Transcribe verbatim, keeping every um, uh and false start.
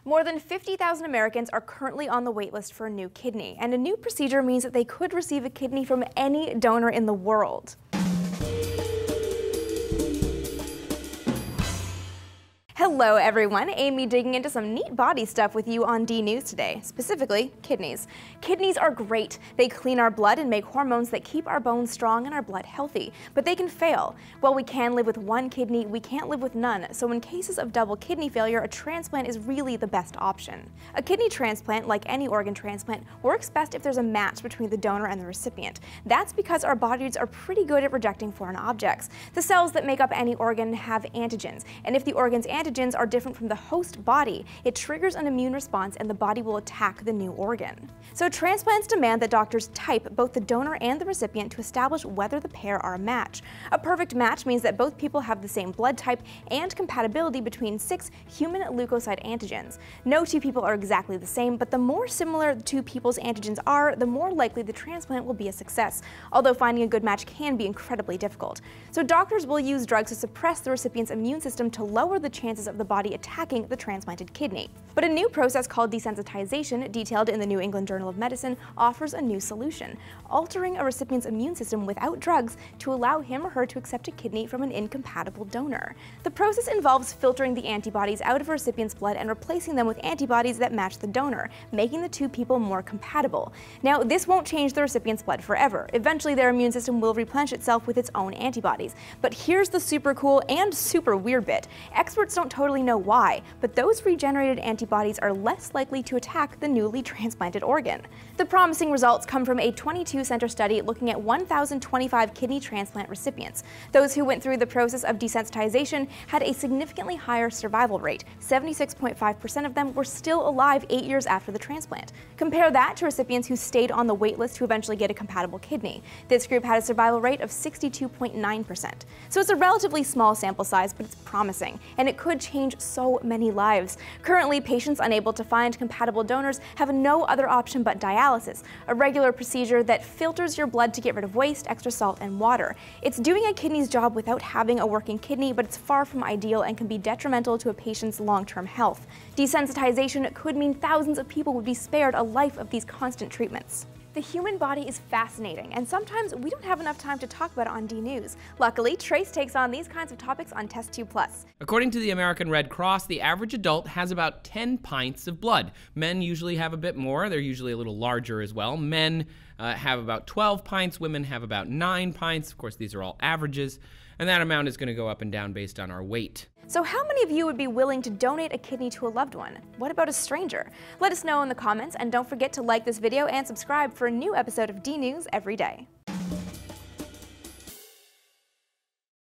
More than fifty thousand Americans are currently on the wait list for a new kidney, and a new procedure means that they could receive a kidney from any donor in the world. Hello everyone, Amy digging into some neat body stuff with you on D News today, specifically kidneys. Kidneys are great. They clean our blood and make hormones that keep our bones strong and our blood healthy, but they can fail. While we can live with one kidney, we can't live with none, so in cases of double kidney failure, a transplant is really the best option. A kidney transplant, like any organ transplant, works best if there's a match between the donor and the recipient. That's because our bodies are pretty good at rejecting foreign objects. The cells that make up any organ have antigens, and if the organ's antigens are different from the host body, it triggers an immune response and the body will attack the new organ. So transplants demand that doctors type both the donor and the recipient to establish whether the pair are a match. A perfect match means that both people have the same blood type and compatibility between six human leukocyte antigens. No two people are exactly the same, but the more similar the two people's antigens are, the more likely the transplant will be a success, although finding a good match can be incredibly difficult. So doctors will use drugs to suppress the recipient's immune system to lower the chances of the body attacking the transplanted kidney. But a new process called desensitization, detailed in the New England Journal of Medicine, offers a new solution, altering a recipient's immune system without drugs to allow him or her to accept a kidney from an incompatible donor. The process involves filtering the antibodies out of a recipient's blood and replacing them with antibodies that match the donor, making the two people more compatible. Now, this won't change the recipient's blood forever. Eventually, their immune system will replenish itself with its own antibodies. But here's the super cool and super weird bit. Experts don't totally know why, but those regenerated antibodies are less likely to attack the newly transplanted organ. The promising results come from a twenty-two center study looking at one thousand twenty-five kidney transplant recipients. Those who went through the process of desensitization had a significantly higher survival rate. seventy-six point five percent of them were still alive eight years after the transplant. Compare that to recipients who stayed on the wait list to eventually get a compatible kidney. This group had a survival rate of sixty-two point nine percent. So it's a relatively small sample size, but it's promising, and it could change so many lives. Currently, patients unable to find compatible donors have no other option but dialysis, a regular procedure that filters your blood to get rid of waste, extra salt, and water. It's doing a kidney's job without having a working kidney, but it's far from ideal and can be detrimental to a patient's long-term health. Desensitization could mean thousands of people would be spared a life of these constant treatments. The human body is fascinating, and sometimes we don't have enough time to talk about it on D News. Luckily, Trace takes on these kinds of topics on Test Tube Plus. According to the American Red Cross, the average adult has about ten pints of blood. Men usually have a bit more. They're usually a little larger as well. Men uh, have about twelve pints. Women have about nine pints. Of course, these are all averages, and that amount is going to go up and down based on our weight. So how many of you would be willing to donate a kidney to a loved one? What about a stranger? Let us know in the comments, and don't forget to like this video and subscribe for a new episode of D News every day.